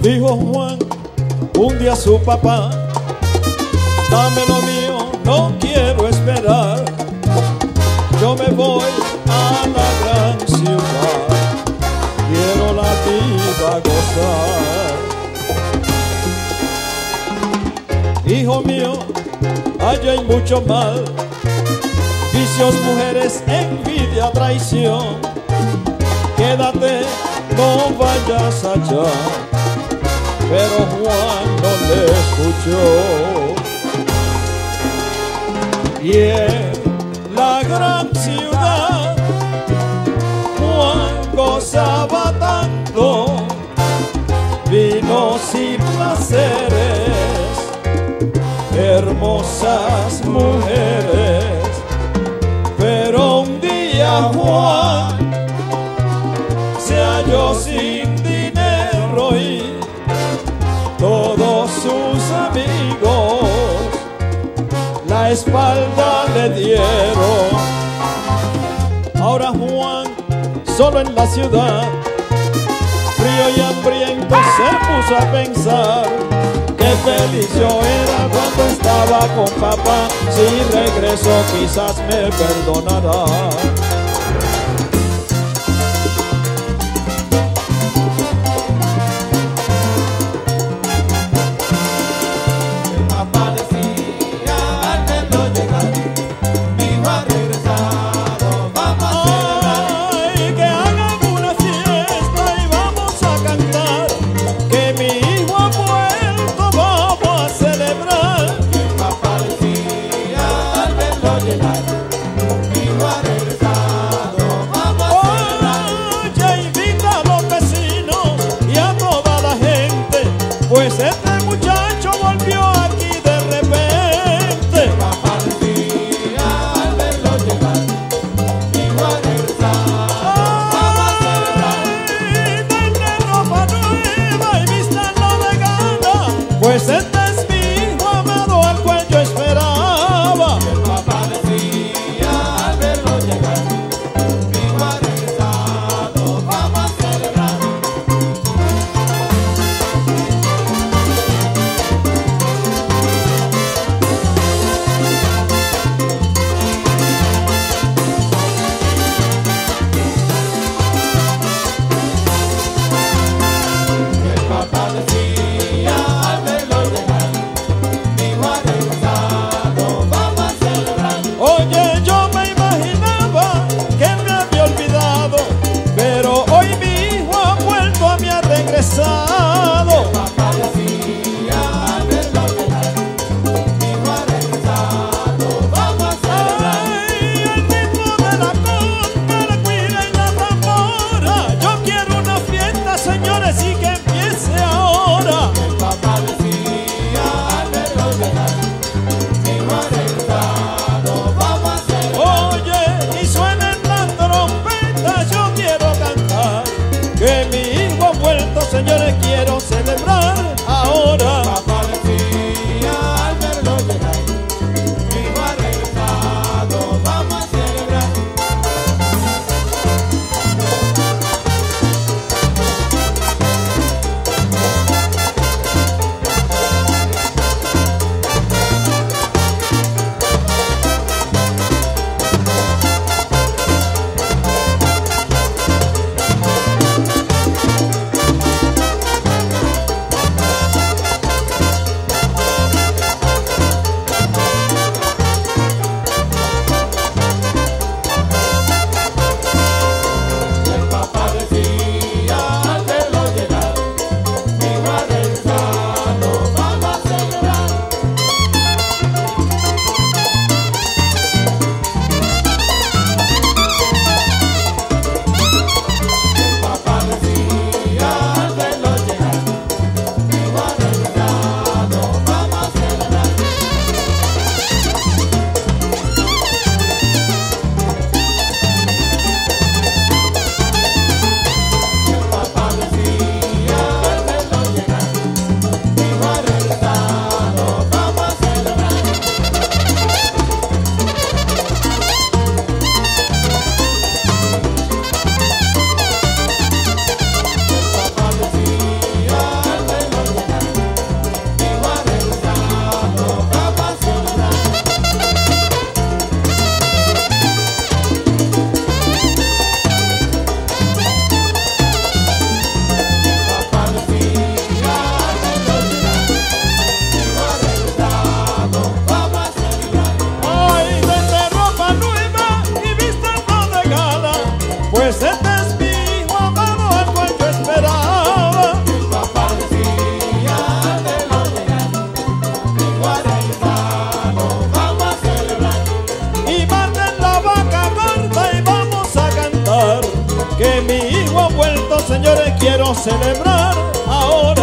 Dijo Juan un día a su papá: dame lo mío, no quiero esperar. Yo me voy a la gran ciudad, quiero la vida gozar. Hijo mío, allá hay mucho mal, vicios, mujeres, envidia, traición. Quédate, no vayas allá. Pero Juan no le escuchó. Y en la gran ciudad Juan gozaba tanto, vinos y placeres, hermosas mujeres. Pero un día Juan se halló sin dinero y todos sus amigos la espalda le dieron. Ahora Juan, solo en la ciudad, frío y hambriento, se puso a pensar: qué feliz yo era cuando estaba con papá. Si regreso quizás me perdonará. Mi hijo ha regresado. amigo ha vuelto, señores, quiero celebrar ahora.